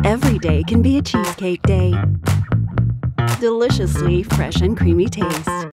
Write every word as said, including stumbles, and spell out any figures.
Every day can be a cheesecake day. Deliciously fresh and creamy taste.